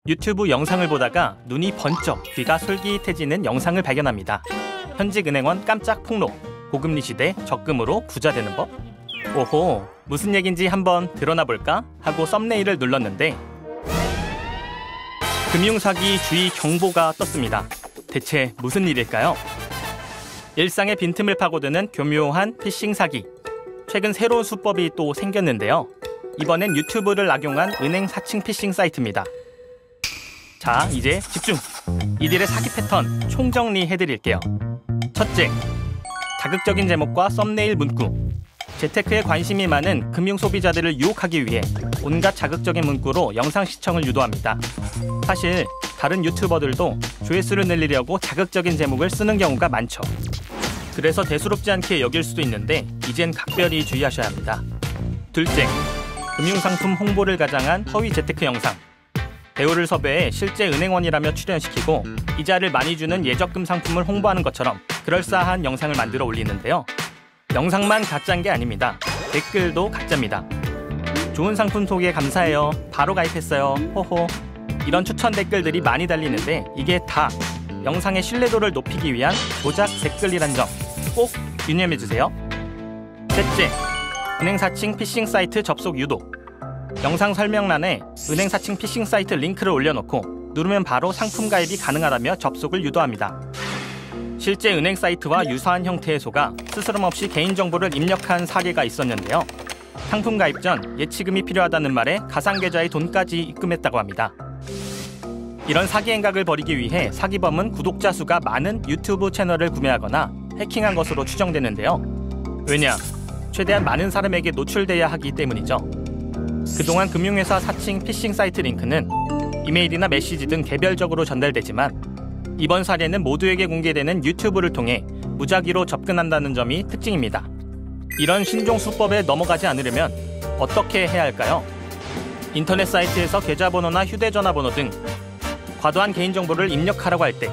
유튜브 영상을 보다가 눈이 번쩍 귀가 솔깃해지는 영상을 발견합니다. 현직 은행원 깜짝 폭로, 고금리 시대 적금으로 부자 되는 법? 오호, 무슨 얘긴지 한번 드러나 볼까? 하고 썸네일을 눌렀는데 금융사기 주의 경보가 떴습니다. 대체 무슨 일일까요? 일상의 빈틈을 파고드는 교묘한 피싱 사기. 최근 새로운 수법이 또 생겼는데요. 이번엔 유튜브를 악용한 은행 사칭 피싱 사이트입니다. 자, 이제 집중! 이들의 사기 패턴 총정리해드릴게요. 첫째, 자극적인 제목과 썸네일 문구. 재테크에 관심이 많은 금융 소비자들을 유혹하기 위해 온갖 자극적인 문구로 영상 시청을 유도합니다. 사실 다른 유튜버들도 조회수를 늘리려고 자극적인 제목을 쓰는 경우가 많죠. 그래서 대수롭지 않게 여길 수도 있는데 이젠 각별히 주의하셔야 합니다. 둘째, 금융상품 홍보를 가장한 허위 재테크 영상. 배우를 섭외해 실제 은행원이라며 출연시키고 이자를 많이 주는 예적금 상품을 홍보하는 것처럼 그럴싸한 영상을 만들어 올리는데요. 영상만 가짜인 게 아닙니다. 댓글도 가짜입니다. 좋은 상품 소개 감사해요. 바로 가입했어요. 호호. 이런 추천 댓글들이 많이 달리는데 이게 다 영상의 신뢰도를 높이기 위한 조작 댓글이란 점 꼭 유념해주세요. 셋째, 은행 사칭 피싱 사이트 접속 유도. 영상 설명란에 은행 사칭 피싱 사이트 링크를 올려놓고 누르면 바로 상품 가입이 가능하다며 접속을 유도합니다. 실제 은행 사이트와 유사한 형태의 소가 스스럼없이 개인정보를 입력한 사례가 있었는데요. 상품 가입 전 예치금이 필요하다는 말에 가상계좌에 돈까지 입금했다고 합니다. 이런 사기 행각을 벌이기 위해 사기범은 구독자 수가 많은 유튜브 채널을 구매하거나 해킹한 것으로 추정되는데요. 왜냐? 최대한 많은 사람에게 노출돼야 하기 때문이죠. 그동안 금융회사 사칭 피싱 사이트 링크는 이메일이나 메시지 등 개별적으로 전달되지만 이번 사례는 모두에게 공개되는 유튜브를 통해 무작위로 접근한다는 점이 특징입니다. 이런 신종 수법에 넘어가지 않으려면 어떻게 해야 할까요? 인터넷 사이트에서 계좌번호나 휴대전화번호 등 과도한 개인정보를 입력하라고 할 때,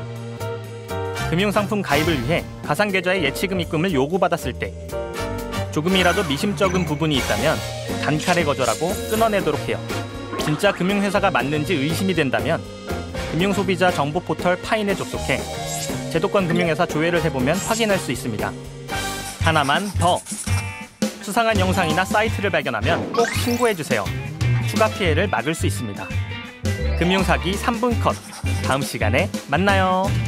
금융상품 가입을 위해 가상계좌에 예치금 입금을 요구받았을 때, 조금이라도 미심쩍은 부분이 있다면 단칼에 거절하고 끊어내도록 해요. 진짜 금융회사가 맞는지 의심이 된다면 금융소비자 정보 포털 파인에 접속해 제도권 금융회사 조회를 해보면 확인할 수 있습니다. 하나만 더! 수상한 영상이나 사이트를 발견하면 꼭 신고해주세요. 추가 피해를 막을 수 있습니다. 금융사기 3분 컷! 다음 시간에 만나요.